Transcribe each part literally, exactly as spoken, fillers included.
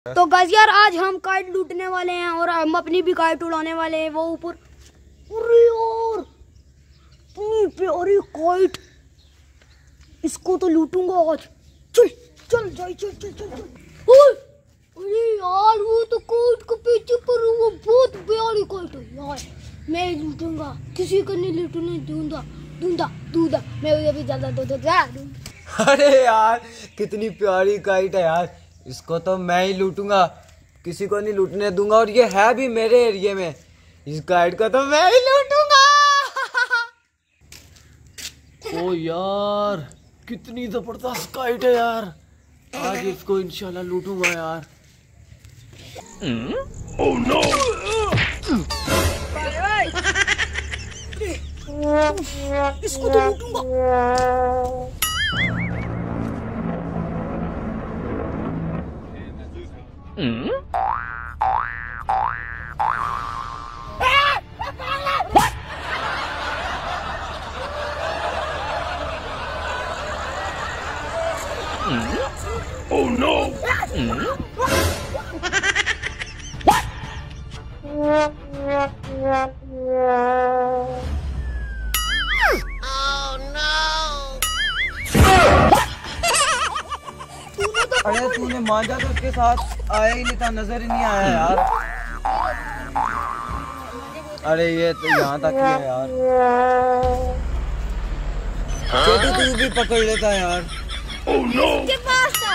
तो गाइस यार आज हम काइट लूटने वाले हैं और हम अपनी भी काइट उड़ाने वाले हैं। वो ऊपर अरे यार इतनी प्यारी काइट, इसको तो लूटूंगा आज। चल चल जाए चल चल चल चल। अरे यार वो तो काइट के पीछे पर वो बहुत प्यारी काइट है यार, मैं लूटूंगा, किसी को नहीं लूटने दूंगा दूंगा दूंगा मैं उसे भी ज्यादा दो दूंगा। अरे यार कितनी प्यारी काइट है यार, इसको तो मैं ही लूटूंगा, किसी को नहीं लूटने दूंगा। और ये है भी मेरे एरिया में, इस काइट को तो मैं ही लूटूंगा। ओ यार कितनी जबरदस्त काइट है यार, आज इसको इंशाल्लाह लूटूंगा यार। Oh no! इसको तो लूटूंगा। Oh no! अरे तूने मांझा तो उसके साथ आया ही नहीं था, नजर ही नहीं आया यार। अरे ये तो यहाँ तक ही है यार, छोटू तू भी पकड़ लेता यार। Oh no! के पास था।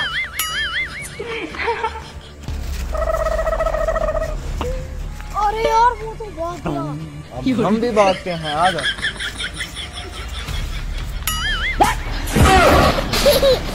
अरे यार वो तो भाग गया। अब हम भी भागते हैं, आ जा।